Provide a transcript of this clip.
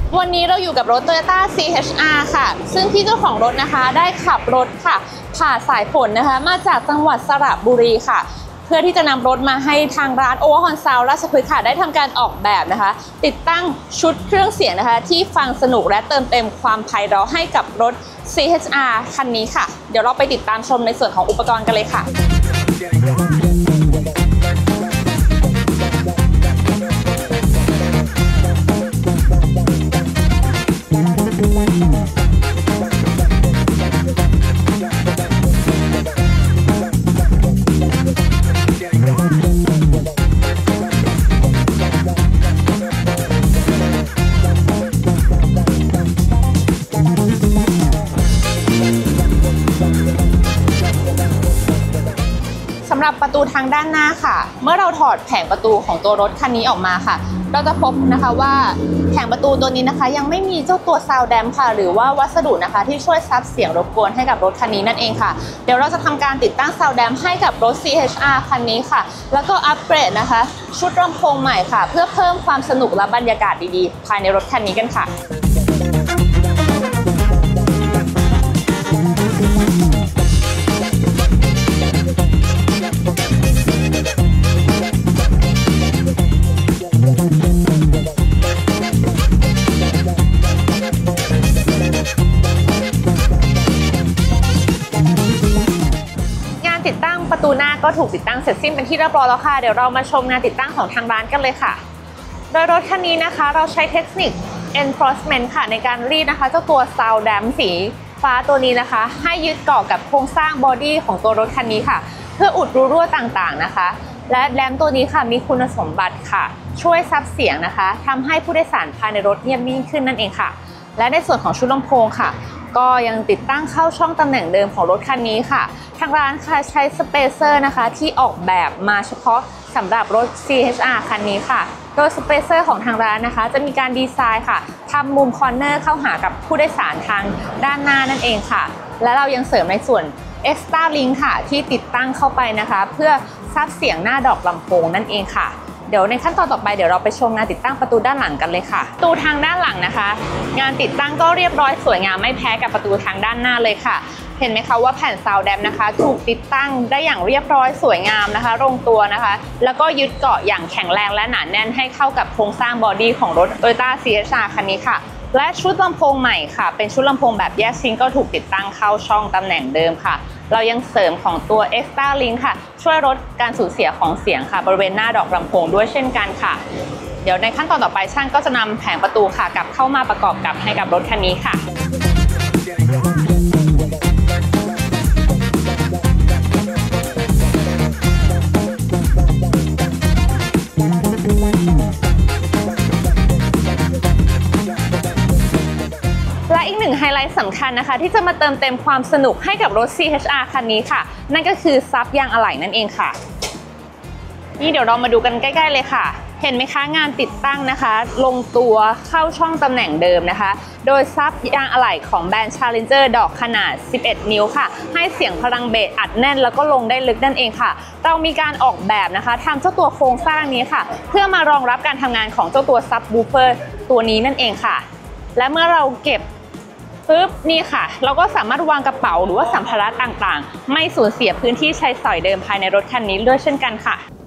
วันนี้เราอยู่กับรถ Toyota CHR ค่ะซึ่งพี่เจ้าของรถนะคะได้ขับรถค่ะผ่าสายฝนนะคะมาจากจังหวัดสระบุรีค่ะเพื่อที่จะนำรถมาให้ทางร้าน Overhaul Sound ราชพฤกษ์ค่ะได้ทำการออกแบบนะคะติดตั้งชุดเครื่องเสียงนะคะที่ฟังสนุกและเติมเต็มความไพเราะให้กับรถ CHR คันนี้ค่ะเดี๋ยวเราไปติดตามชมในส่วนของอุปกรณ์กันเลยค่ะสำหรับประตูทางด้านหน้าค่ะเมื่อเราถอดแผงประตูของตัวรถคันนี้ออกมาค่ะเราจะพบนะคะว่าแผงประตูตัวนี้นะคะยังไม่มีเจ้าตัวซาวด์แดมป์ค่ะหรือว่าวัสดุนะคะที่ช่วยซับเสียงรบกวนให้กับรถคันนี้นั่นเองค่ะเดี๋ยวเราจะทำการติดตั้งซาวด์แดมป์ให้กับรถ CHR คันนี้ค่ะแล้วก็อัปเกรดนะคะชุดลำโพงใหม่ค่ะเพื่อเพิ่มความสนุกและบรรยากาศดีๆภายในรถคันนี้กันค่ะติดตั้งประตูหน้าก็ถูกติดตั้งเสร็จสิ้นเป็นที่เรียบร้อยแล้วค่ะเดี๋ยวเรามาชมงานติดตั้งของทางร้านกันเลยค่ะโดยรถคันนี้นะคะเราใช้เทคนิค enforcement ค่ะในการรีดนะคะเจ้าตัว sound dam สีฟ้าตัวนี้นะคะให้ยึดเกาะกับโครงสร้างบอดี้ของตัวรถคันนี้ค่ะเพื่ออุดรูรั่วต่างๆนะคะและแรมตัวนี้ค่ะมีคุณสมบัติค่ะช่วยซับเสียงนะคะทำให้ผู้โดยสารภายในรถเงียบยิ่งขึ้นนั่นเองค่ะและในส่วนของชุดลำโพงค่ะก็ยังติดตั้งเข้าช่องตำแหน่งเดิมของรถคันนี้ค่ะทางร้านค่ะใช้สเปเซอร์นะคะที่ออกแบบมาเฉพาะสำหรับรถ CHR คันนี้ค่ะโดยสเปเซอร์ของทางร้านนะคะจะมีการดีไซน์ค่ะทำมุมคอร์เนอร์เข้าหากับผู้โดยสารทางด้านหน้านั่นเองค่ะและเรายังเสริมในส่วน Extra Link ค่ะที่ติดตั้งเข้าไปนะคะเพื่อซับเสียงหน้าดอกลำโพงนั่นเองค่ะเดี๋ยวในขั้นตอนต่อไปเดี๋ยวเราไปชมงานติดตั้งประตูด้านหลังกันเลยค่ะประตูทางด้านหลังนะคะงานติดตั้งก็เรียบร้อยสวยงามไม่แพ้กับประตูทางด้านหน้าเลยค่ะเห็นไหมคะว่าแผ่นซาวด์แดมนะคะถูกติดตั้งได้อย่างเรียบร้อยสวยงามนะคะลงตัวนะคะแล้วก็ยึดเกาะอย่างแข็งแรงและหนาแน่นให้เข้ากับโครงสร้างบอดี้ของรถ Toyota CHR คันนี้ค่ะและชุดลำโพงใหม่ค่ะเป็นชุดลำโพงแบบแยกชิ้นก็ถูกติดตั้งเข้าช่องตำแหน่งเดิมค่ะเรายังเสริมของตัว Extra Link ค่ะช่วยลดการสูญเสียของเสียงค่ะบริเวณหน้าดอกลำโพงด้วยเช่นกันค่ะเดี๋ยวในขั้นตอนต่อไปช่างก็จะนำแผงประตูค่ะกลับเข้ามาประกอบกับให้กับรถคันนี้ค่ะและอีกหนึ่งไฮไลท์สำคัญนะคะที่จะมาเติมเต็มความสนุกให้กับรถ CHR คันนี้ค่ะนั่นก็คือซับยางอะไหล่นั่นเองค่ะนี่เดี๋ยวเรามาดูกันใกล้ๆเลยค่ะเห็นไหมคะงานติดตั้งนะคะลงตัวเข้าช่องตำแหน่งเดิมนะคะโดยซับยางอะไหล่ของแบรนด์ Challenger ดอกขนาด11นิ้วค่ะให้เสียงพลังเบสอัดแน่นแล้วก็ลงได้ลึกนั่นเองค่ะเรามีการออกแบบนะคะทำเจ้าตัวโครงสร้างนี้ค่ะเพื่อมารองรับการทำงานของเจ้าตัวซับวูฟเฟอร์ตัวนี้นั่นเองค่ะและเมื่อเราเก็บปึ๊บนี่ค่ะเราก็สามารถวางกระเป๋าหรือว่าสัมภาระต่างๆไม่สูญเสียพื้นที่ใช้สอยเดิมภายในรถคันนี้ด้วยเช่นกันค่ะ